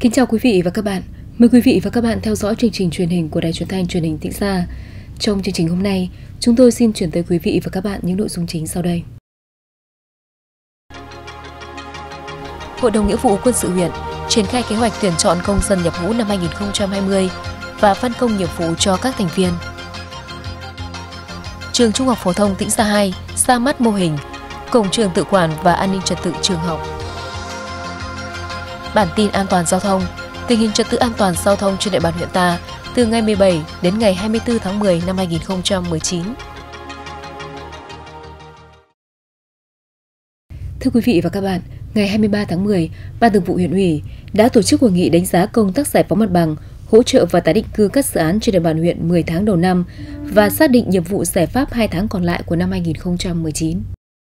Kính chào quý vị và các bạn. Mời quý vị và các bạn theo dõi chương trình truyền hình của Đài Truyền thanh Truyền hình Tĩnh Gia. Trong chương trình hôm nay, chúng tôi xin chuyển tới quý vị và các bạn những nội dung chính sau đây. Hội đồng Nghĩa vụ Quân sự huyện triển khai kế hoạch tuyển chọn công dân nhập ngũ năm 2020 và phân công nhiệm vụ cho các thành viên. Trường Trung học phổ thông Tĩnh Gia 2 ra mắt mô hình cổng trường tự quản và an ninh trật tự trường học. Bản tin an toàn giao thông, tình hình trật tự an toàn giao thông trên địa bàn huyện ta từ ngày 17 đến ngày 24 tháng 10 năm 2019. Thưa quý vị và các bạn, ngày 23 tháng 10, Ban Thường vụ huyện ủy đã tổ chức hội nghị đánh giá công tác giải phóng mặt bằng, hỗ trợ và tái định cư các dự án trên địa bàn huyện 10 tháng đầu năm và xác định nhiệm vụ giải pháp 2 tháng còn lại của năm 2019.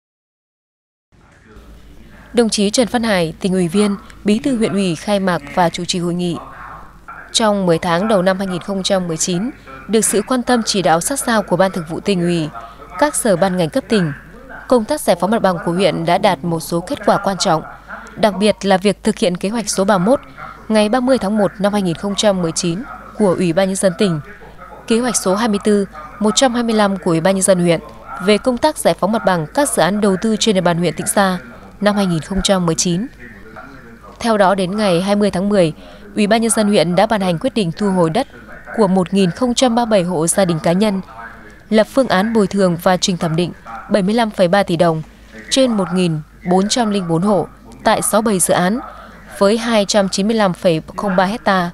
Đồng chí Trần Văn Hải, Tỉnh ủy viên, Bí thư huyện ủy khai mạc và chủ trì hội nghị. Trong 10 tháng đầu năm 2019, được sự quan tâm chỉ đạo sát sao của Ban Thường vụ Tỉnh ủy, các sở ban ngành cấp tỉnh, công tác giải phóng mặt bằng của huyện đã đạt một số kết quả quan trọng, đặc biệt là việc thực hiện kế hoạch số 31 ngày 30 tháng 1 năm 2019 của Ủy ban Nhân dân tỉnh, kế hoạch số 24, 125 của Ủy ban Nhân dân huyện về công tác giải phóng mặt bằng các dự án đầu tư trên địa bàn huyện Tĩnh Gia năm 2019. Theo đó, đến ngày 20 tháng 10, Ủy ban Nhân dân huyện đã ban hành quyết định thu hồi đất của 1.037 hộ gia đình cá nhân, lập phương án bồi thường và trình thẩm định 75,3 tỷ đồng trên 1.404 hộ tại 67 dự án với 295,03 hectare.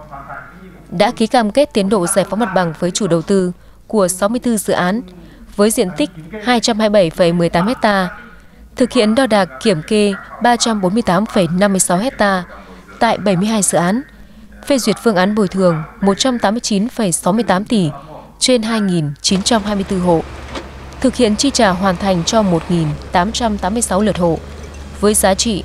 Đã ký cam kết tiến độ giải phóng mặt bằng với chủ đầu tư của 64 dự án với diện tích 227,18 hectare, thực hiện đo đạc kiểm kê 348,56 hectare tại 72 dự án, phê duyệt phương án bồi thường 189,68 tỷ trên 2.924 hộ, thực hiện chi trả hoàn thành cho 1.886 lượt hộ với giá trị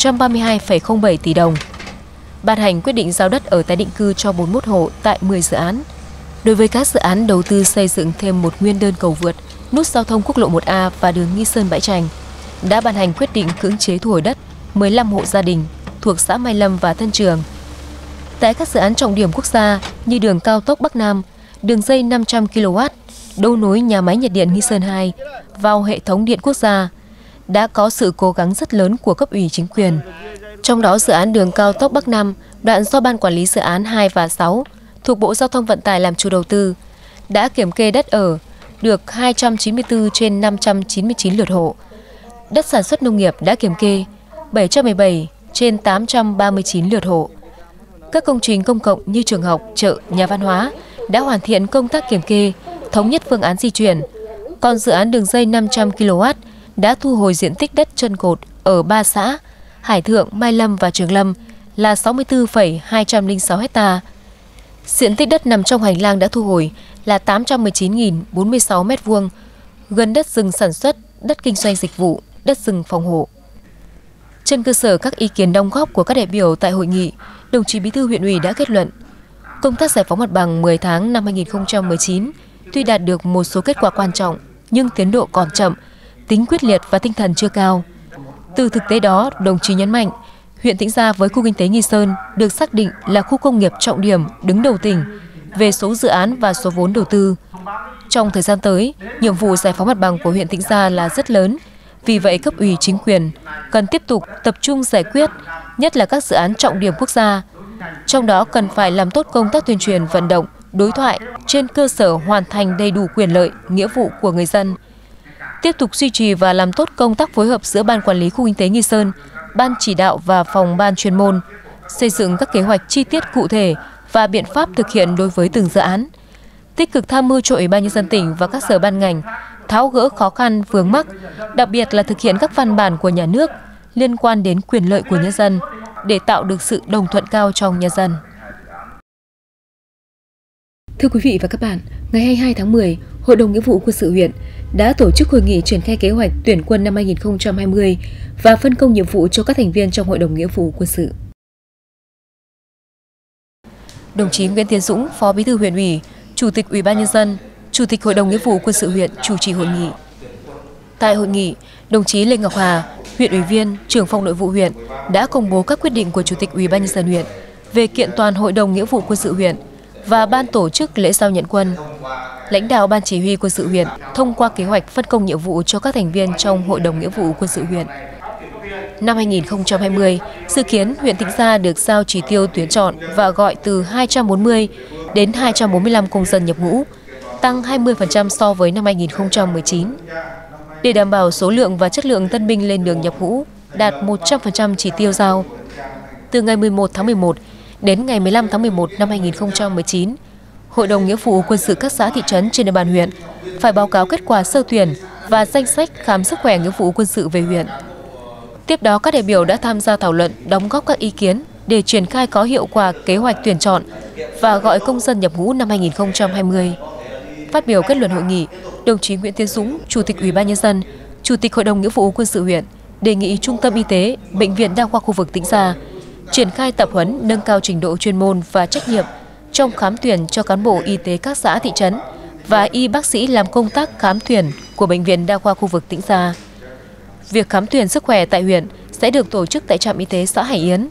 132,07 tỷ đồng, ban hành quyết định giao đất ở tái định cư cho 41 hộ tại 10 dự án. Đối với các dự án đầu tư xây dựng thêm một nguyên đơn cầu vượt, nút giao thông quốc lộ 1A và đường Nghi Sơn Bãi Trành, đã ban hành quyết định cưỡng chế thu hồi đất 15 hộ gia đình thuộc xã Mai Lâm và Tân Trường. Tại các dự án trọng điểm quốc gia như đường cao tốc Bắc Nam, đường dây 500 kW, đấu nối nhà máy nhiệt điện Nghi Sơn 2 vào hệ thống điện quốc gia, đã có sự cố gắng rất lớn của cấp ủy chính quyền. Trong đó, dự án đường cao tốc Bắc Nam, đoạn do Ban Quản lý Dự án 2 và 6 thuộc Bộ Giao thông Vận tải làm chủ đầu tư, đã kiểm kê đất ở được 294 trên 599 lượt hộ. Đất sản xuất nông nghiệp đã kiểm kê 717 trên 839 lượt hộ. Các công trình công cộng như trường học, chợ, nhà văn hóa đã hoàn thiện công tác kiểm kê, thống nhất phương án di chuyển. Còn dự án đường dây 500 kW đã thu hồi diện tích đất chân cột ở 3 xã Hải Thượng, Mai Lâm và Trường Lâm là 64,206 hectare. Diện tích đất nằm trong hành lang đã thu hồi là 819.046 m², gần đất rừng sản xuất, đất kinh doanh dịch vụ, đất rừng phòng hộ. Trên cơ sở các ý kiến đóng góp của các đại biểu tại hội nghị, đồng chí Bí thư huyện ủy đã kết luận, công tác giải phóng mặt bằng 10 tháng năm 2019 tuy đạt được một số kết quả quan trọng nhưng tiến độ còn chậm, tính quyết liệt và tinh thần chưa cao. Từ thực tế đó, đồng chí nhấn mạnh, huyện Tĩnh Gia với khu kinh tế Nghi Sơn được xác định là khu công nghiệp trọng điểm đứng đầu tỉnh về số dự án và số vốn đầu tư. Trong thời gian tới, nhiệm vụ giải phóng mặt bằng của huyện Tĩnh Gia là rất lớn. Vì vậy, cấp ủy chính quyền cần tiếp tục tập trung giải quyết, nhất là các dự án trọng điểm quốc gia. Trong đó cần phải làm tốt công tác tuyên truyền vận động, đối thoại trên cơ sở hoàn thành đầy đủ quyền lợi, nghĩa vụ của người dân. Tiếp tục duy trì và làm tốt công tác phối hợp giữa Ban Quản lý Khu kinh tế Nghi Sơn, Ban chỉ đạo và phòng ban chuyên môn, xây dựng các kế hoạch chi tiết cụ thể và biện pháp thực hiện đối với từng dự án. Tích cực tham mưu cho Ủy ban Nhân dân tỉnh và các sở ban ngành tháo gỡ khó khăn vướng mắc, đặc biệt là thực hiện các văn bản của nhà nước liên quan đến quyền lợi của nhân dân để tạo được sự đồng thuận cao trong nhân dân. Thưa quý vị và các bạn, ngày 22 tháng 10, Hội đồng Nghĩa vụ Quân sự huyện đã tổ chức hội nghị triển khai kế hoạch tuyển quân năm 2020 và phân công nhiệm vụ cho các thành viên trong Hội đồng Nghĩa vụ Quân sự. Đồng chí Nguyễn Tiến Dũng, Phó Bí thư huyện ủy, Chủ tịch Ủy ban Nhân dân, Chủ tịch Hội đồng Nghĩa vụ Quân sự huyện chủ trì hội nghị. Tại hội nghị, đồng chí Lê Ngọc Hà, huyện ủy viên, trưởng phòng nội vụ huyện đã công bố các quyết định của Chủ tịch Ủy ban Nhân dân huyện về kiện toàn Hội đồng Nghĩa vụ Quân sự huyện và ban tổ chức lễ giao nhận quân. Lãnh đạo Ban Chỉ huy Quân sự huyện thông qua kế hoạch phân công nhiệm vụ cho các thành viên trong Hội đồng Nghĩa vụ Quân sự huyện. Năm 2020, dự kiến huyện Tĩnh Gia được giao chỉ tiêu tuyển chọn và gọi từ 240 đến 245 công dân nhập ngũ, tăng 20% so với năm 2019. Để đảm bảo số lượng và chất lượng tân binh lên đường nhập ngũ đạt 100% chỉ tiêu giao. Từ ngày 11 tháng 11 đến ngày 15 tháng 11 năm 2019, Hội đồng Nghĩa vụ Quân sự các xã thị trấn trên địa bàn huyện phải báo cáo kết quả sơ tuyển và danh sách khám sức khỏe nghĩa vụ quân sự về huyện. Tiếp đó, các đại biểu đã tham gia thảo luận, đóng góp các ý kiến để triển khai có hiệu quả kế hoạch tuyển chọn và gọi công dân nhập ngũ năm 2020. Phát biểu kết luận hội nghị, đồng chí Nguyễn Tiến Dũng, Chủ tịch Ủy ban Nhân dân, Chủ tịch Hội đồng Nghĩa vụ Quân sự huyện đề nghị Trung tâm Y tế, Bệnh viện Đa khoa khu vực Tĩnh Gia triển khai tập huấn nâng cao trình độ chuyên môn và trách nhiệm trong khám tuyển cho cán bộ y tế các xã thị trấn và y bác sĩ làm công tác khám tuyển của Bệnh viện Đa khoa khu vực Tĩnh Gia. Việc khám tuyển sức khỏe tại huyện sẽ được tổ chức tại trạm y tế xã Hải Yến.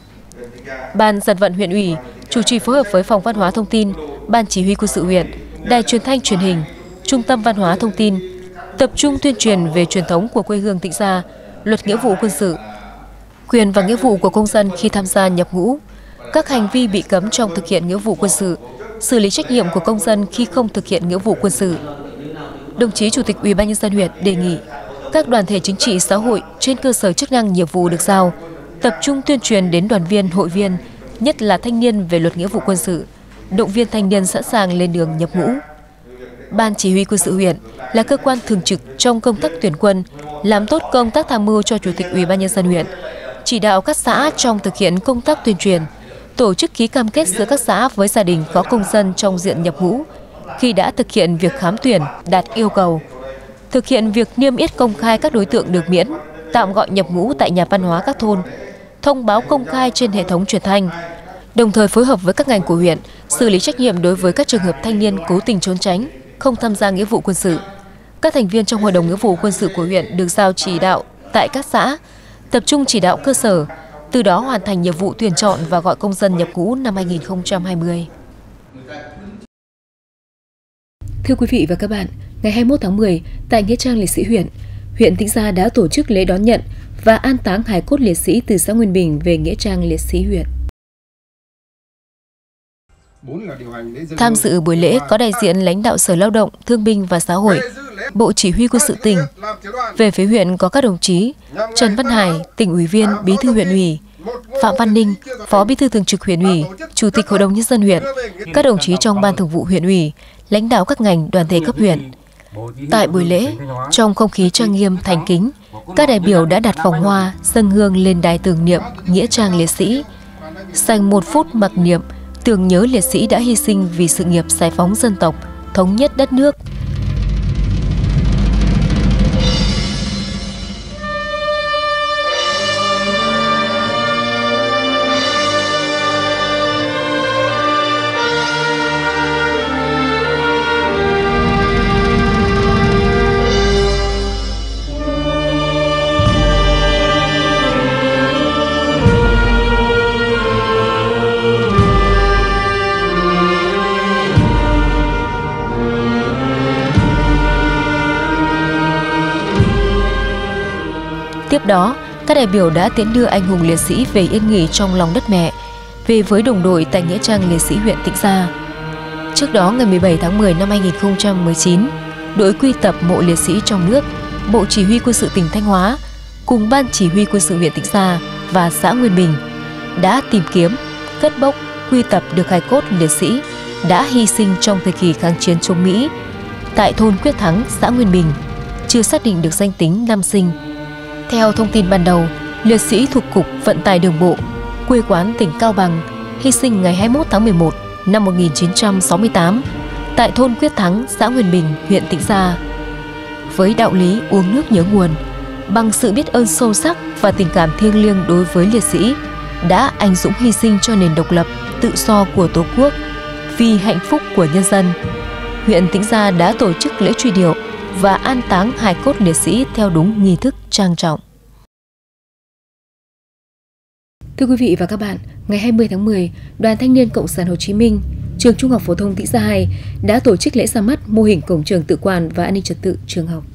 Ban Dân vận huyện ủy chủ trì phối hợp với Phòng Văn hóa Thông tin, Ban Chỉ huy Quân sự huyện, Đài Truyền thanh Truyền hình, Trung tâm Văn hóa Thông tin, tập trung tuyên truyền về truyền thống của quê hương Tĩnh Gia, Luật Nghĩa vụ Quân sự, quyền và nghĩa vụ của công dân khi tham gia nhập ngũ, các hành vi bị cấm trong thực hiện nghĩa vụ quân sự, xử lý trách nhiệm của công dân khi không thực hiện nghĩa vụ quân sự. Đồng chí Chủ tịch Ủy ban Nhân dân huyện đề nghị các đoàn thể chính trị xã hội trên cơ sở chức năng nhiệm vụ được giao tập trung tuyên truyền đến đoàn viên, hội viên, nhất là thanh niên về Luật Nghĩa vụ Quân sự, động viên thanh niên sẵn sàng lên đường nhập ngũ. Ban Chỉ huy Quân sự huyện là cơ quan thường trực trong công tác tuyển quân, làm tốt công tác tham mưu cho Chủ tịch Ủy ban Nhân dân huyện, chỉ đạo các xã trong thực hiện công tác tuyên truyền, tổ chức ký cam kết giữa các xã với gia đình có công dân trong diện nhập ngũ khi đã thực hiện việc khám tuyển đạt yêu cầu, thực hiện việc niêm yết công khai các đối tượng được miễn, tạm gọi nhập ngũ tại nhà văn hóa các thôn, thông báo công khai trên hệ thống truyền thanh, đồng thời phối hợp với các ngành của huyện xử lý trách nhiệm đối với các trường hợp thanh niên cố tình trốn tránh, không tham gia nghĩa vụ quân sự. Các thành viên trong Hội đồng Nghĩa vụ Quân sự của huyện được giao chỉ đạo tại các xã, tập trung chỉ đạo cơ sở, từ đó hoàn thành nhiệm vụ tuyển chọn và gọi công dân nhập ngũ năm 2020. Thưa quý vị và các bạn, ngày 21 tháng 10, tại Nghĩa trang Liệt sĩ huyện Tĩnh Gia đã tổ chức lễ đón nhận và an táng hài cốt liệt sĩ từ xã Nguyên Bình về Nghĩa trang Liệt sĩ huyện. Tham dự buổi lễ có đại diện lãnh đạo Sở Lao động, Thương binh và Xã hội, Bộ Chỉ huy Quân sự tỉnh. Về phía huyện có các đồng chí Trần Văn Hải, tỉnh ủy viên, Bí thư huyện ủy, Phạm Văn Ninh, Phó Bí thư Thường trực huyện ủy, Chủ tịch Hội đồng Nhân dân huyện, các đồng chí trong Ban Thường vụ huyện ủy, lãnh đạo các ngành đoàn thể cấp huyện. Tại buổi lễ, trong không khí trang nghiêm thành kính, các đại biểu đã đặt vòng hoa dâng hương lên đài tưởng niệm Nghĩa trang Liệt sĩ, dành 1 phút mặc niệm tưởng nhớ liệt sĩ đã hy sinh vì sự nghiệp giải phóng dân tộc, thống nhất đất nước. Tiếp đó, các đại biểu đã tiễn đưa anh hùng liệt sĩ về yên nghỉ trong lòng đất mẹ, về với đồng đội tại Nghĩa trang Liệt sĩ huyện Tĩnh Gia. Trước đó, ngày 17 tháng 10 năm 2019, đội quy tập mộ liệt sĩ trong nước, Bộ Chỉ huy Quân sự tỉnh Thanh Hóa cùng Ban Chỉ huy Quân sự huyện Tĩnh Gia và xã Nguyên Bình đã tìm kiếm, cất bốc, quy tập được hài cốt liệt sĩ đã hy sinh trong thời kỳ kháng chiến chống Mỹ tại thôn Quyết Thắng, xã Nguyên Bình, chưa xác định được danh tính nam sinh. Theo thông tin ban đầu, liệt sĩ thuộc Cục Vận tải Đường bộ, quê quán tỉnh Cao Bằng, hy sinh ngày 21 tháng 11 năm 1968 tại thôn Quyết Thắng, xã Nguyên Bình, huyện Tĩnh Gia. Với đạo lý uống nước nhớ nguồn, bằng sự biết ơn sâu sắc và tình cảm thiêng liêng đối với liệt sĩ, đã anh dũng hy sinh cho nền độc lập, tự do của Tổ quốc, vì hạnh phúc của nhân dân, huyện Tĩnh Gia đã tổ chức lễ truy điệu và an táng hài cốt liệt sĩ theo đúng nghi thức trang trọng. Thưa quý vị và các bạn, Ngày 20 tháng 10, Đoàn Thanh niên Cộng sản Hồ Chí Minh, Trường Trung học phổ thông Tĩnh Gia 2 đã tổ chức lễ ra mắt mô hình cổng trường tự quản và an ninh trật tự trường học.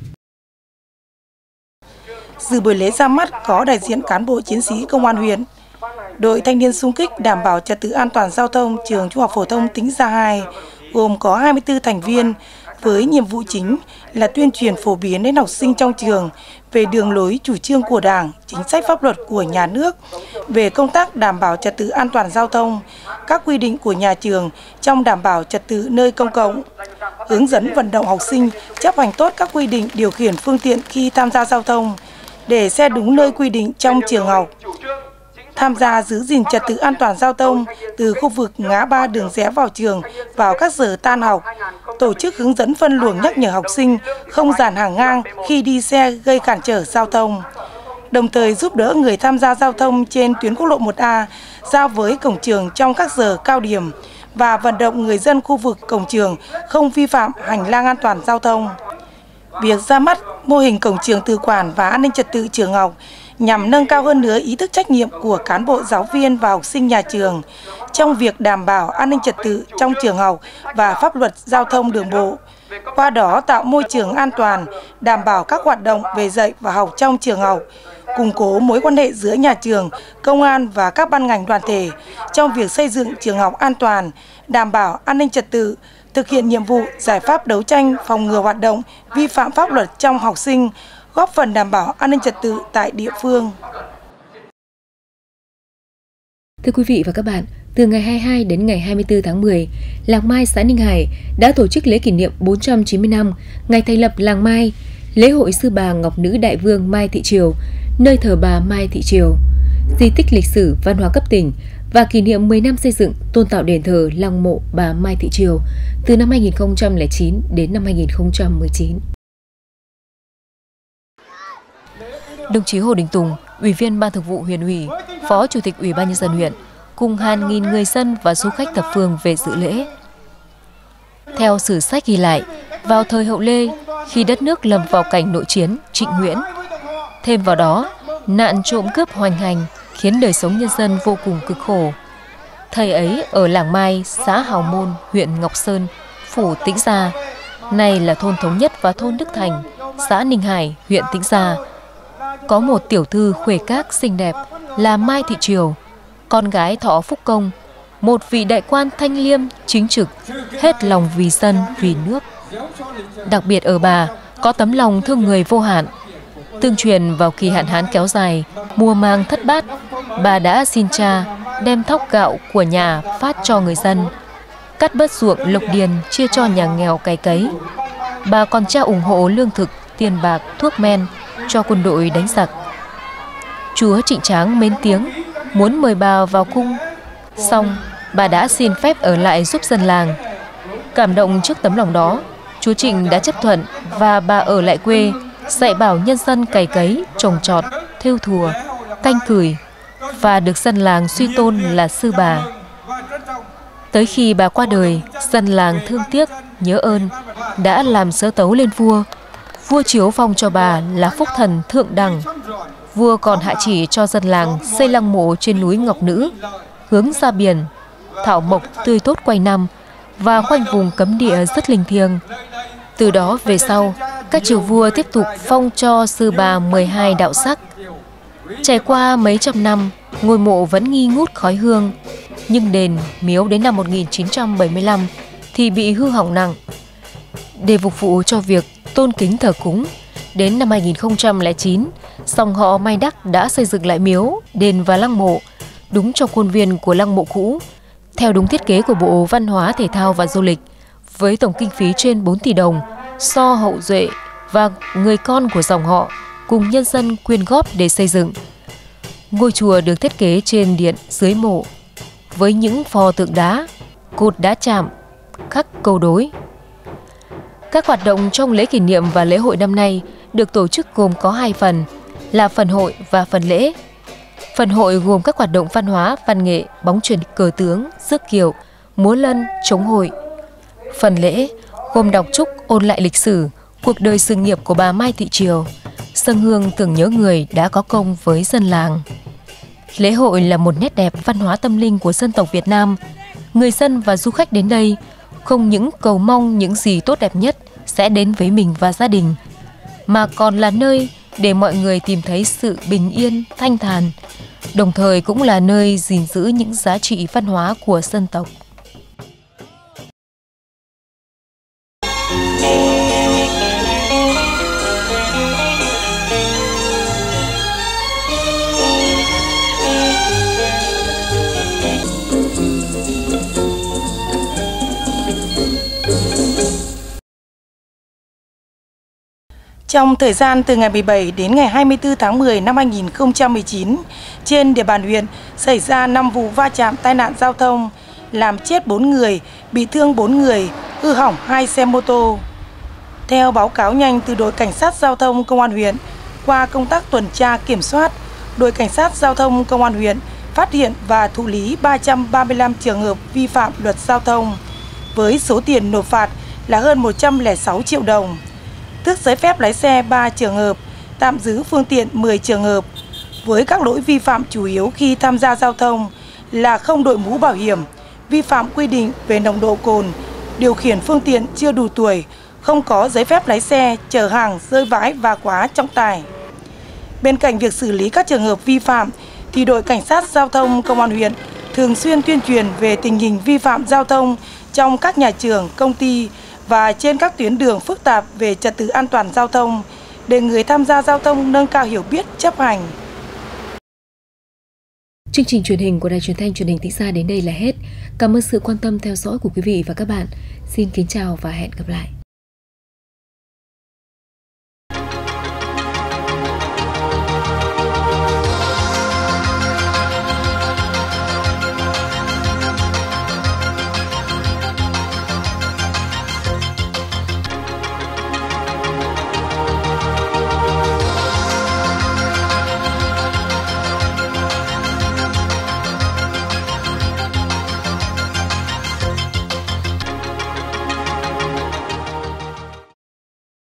Dự buổi lễ ra mắt có đại diện cán bộ chiến sĩ công an huyện, đội thanh niên xung kích đảm bảo trật tự an toàn giao thông trường Trung học phổ thông Tĩnh Gia 2 gồm có 24 thành viên với nhiệm vụ chính là tuyên truyền phổ biến đến học sinh trong trường về đường lối chủ trương của Đảng, chính sách pháp luật của nhà nước về công tác đảm bảo trật tự an toàn giao thông, các quy định của nhà trường trong đảm bảo trật tự nơi công cộng, hướng dẫn vận động học sinh chấp hành tốt các quy định điều khiển phương tiện khi tham gia giao thông, để xe đúng nơi quy định trong trường học, tham gia giữ gìn trật tự an toàn giao thông từ khu vực ngã ba đường rẽ vào trường vào các giờ tan học, tổ chức hướng dẫn phân luồng nhắc nhở học sinh không dàn hàng ngang khi đi xe gây cản trở giao thông, đồng thời giúp đỡ người tham gia giao thông trên tuyến quốc lộ 1A giao với cổng trường trong các giờ cao điểm và vận động người dân khu vực cổng trường không vi phạm hành lang an toàn giao thông. Việc ra mắt mô hình cổng trường tự quản và an ninh trật tự trường học nhằm nâng cao hơn nữa ý thức trách nhiệm của cán bộ giáo viên và học sinh nhà trường trong việc đảm bảo an ninh trật tự trong trường học và pháp luật giao thông đường bộ, qua đó tạo môi trường an toàn, đảm bảo các hoạt động về dạy và học trong trường học, củng cố mối quan hệ giữa nhà trường, công an và các ban ngành đoàn thể trong việc xây dựng trường học an toàn, đảm bảo an ninh trật tự, thực hiện nhiệm vụ giải pháp đấu tranh phòng ngừa hoạt động vi phạm pháp luật trong học sinh, góp phần đảm bảo an ninh trật tự tại địa phương. Thưa quý vị và các bạn, từ ngày 22 đến ngày 24 tháng 10, Làng Mai xã Ninh Hải đã tổ chức lễ kỷ niệm 490 năm ngày thành lập Làng Mai, lễ hội Sư Bà Ngọc Nữ Đại Vương Mai Thị Triều, nơi thờ bà Mai Thị Triều, di tích lịch sử văn hóa cấp tỉnh và kỷ niệm 10 năm xây dựng tôn tạo đền thờ lăng mộ bà Mai Thị Triều từ năm 2009 đến năm 2019. Đồng chí Hồ Đình Tùng, Ủy viên Ban Thường vụ Huyện ủy, Phó Chủ tịch Ủy ban Nhân dân huyện, cùng hàng nghìn người dân và du khách thập phương về dự lễ. Theo sử sách ghi lại, vào thời Hậu Lê, khi đất nước lâm vào cảnh nội chiến, Trịnh Nguyễn, thêm vào đó, nạn trộm cướp hoành hành khiến đời sống nhân dân vô cùng cực khổ. Thời ấy ở Làng Mai, xã Hào Môn, huyện Ngọc Sơn, phủ Tĩnh Gia, nay là thôn Thống Nhất và thôn Đức Thành, xã Ninh Hải, huyện Tĩnh Gia, có một tiểu thư khuê các xinh đẹp là Mai Thị Triều, con gái Thọ Phúc Công, một vị đại quan thanh liêm, chính trực, hết lòng vì dân, vì nước. Đặc biệt ở bà có tấm lòng thương người vô hạn. Tương truyền vào kỳ hạn hán kéo dài, mùa màng thất bát, bà đã xin cha đem thóc gạo của nhà phát cho người dân, cắt bớt ruộng lộc điền chia cho nhà nghèo cày cấy. Bà còn trao ủng hộ lương thực, tiền bạc, thuốc men cho quân đội đánh giặc. Chúa Trịnh Tráng mến tiếng, muốn mời bà vào cung. Xong, bà đã xin phép ở lại giúp dân làng. Cảm động trước tấm lòng đó, chúa Trịnh đã chấp thuận và bà ở lại quê, dạy bảo nhân dân cày cấy, trồng trọt, thêu thùa, canh cửi và được dân làng suy tôn là sư bà. Tới khi bà qua đời, dân làng thương tiếc, nhớ ơn, đã làm sớ tấu lên vua. Vua chiếu phong cho bà là phúc thần thượng đẳng. Vua còn hạ chỉ cho dân làng xây lăng mộ trên núi Ngọc Nữ, hướng ra biển, thảo mộc tươi tốt quanh năm và khoanh vùng cấm địa rất linh thiêng. Từ đó về sau, các triều vua tiếp tục phong cho sư bà 12 đạo sắc. Trải qua mấy trăm năm, ngôi mộ vẫn nghi ngút khói hương, nhưng đền, miếu đến năm 1975 thì bị hư hỏng nặng. Để phục vụ cho việc tôn kính thờ cúng, đến năm 2009, dòng họ Mai Đắc đã xây dựng lại miếu, đền và lăng mộ, đúng trong khuôn viên của lăng mộ cũ, theo đúng thiết kế của Bộ Văn hóa, Thể thao và Du lịch, với tổng kinh phí trên 4 tỷ đồng, do hậu duệ và người con của dòng họ cùng nhân dân quyên góp để xây dựng. Ngôi chùa được thiết kế trên điện dưới mộ, với những pho tượng đá, cột đá chạm, khắc câu đối. Các hoạt động trong lễ kỷ niệm và lễ hội năm nay được tổ chức gồm có 2 phần, là phần hội và phần lễ. Phần hội gồm các hoạt động văn hóa, văn nghệ, bóng chuyền cờ tướng, rước kiệu, múa lân, trống hội. Phần lễ gồm đọc chúc ôn lại lịch sử, cuộc đời sự nghiệp của bà Mai Thị Triều, dâng hương tưởng nhớ người đã có công với dân làng. Lễ hội là một nét đẹp văn hóa tâm linh của dân tộc Việt Nam. Người dân và du khách đến đây không những cầu mong những gì tốt đẹp nhất sẽ đến với mình và gia đình, mà còn là nơi để mọi người tìm thấy sự bình yên, thanh thản, đồng thời cũng là nơi gìn giữ những giá trị văn hóa của dân tộc. Trong thời gian từ ngày 17 đến ngày 24 tháng 10 năm 2019, trên địa bàn huyện xảy ra 5 vụ va chạm tai nạn giao thông, làm chết 4 người, bị thương 4 người, hư hỏng 2 xe mô tô. Theo báo cáo nhanh từ đội cảnh sát giao thông công an huyện, qua công tác tuần tra kiểm soát, đội cảnh sát giao thông công an huyện phát hiện và thụ lý 335 trường hợp vi phạm luật giao thông, với số tiền nộp phạt là hơn 106 triệu đồng. Tước giấy phép lái xe 3 trường hợp, tạm giữ phương tiện 10 trường hợp, với các lỗi vi phạm chủ yếu khi tham gia giao thông là không đội mũ bảo hiểm, vi phạm quy định về nồng độ cồn, điều khiển phương tiện chưa đủ tuổi, không có giấy phép lái xe, chở hàng rơi vãi và quá trọng tải. Bên cạnh việc xử lý các trường hợp vi phạm, thì đội cảnh sát giao thông công an huyện thường xuyên tuyên truyền về tình hình vi phạm giao thông trong các nhà trường, công ty và trên các tuyến đường phức tạp về trật tự an toàn giao thông, để người tham gia giao thông nâng cao hiểu biết, chấp hành. Chương trình truyền hình của Đài Truyền thanh Truyền hình Tĩnh Gia đến đây là hết. Cảm ơn sự quan tâm theo dõi của quý vị và các bạn. Xin kính chào và hẹn gặp lại.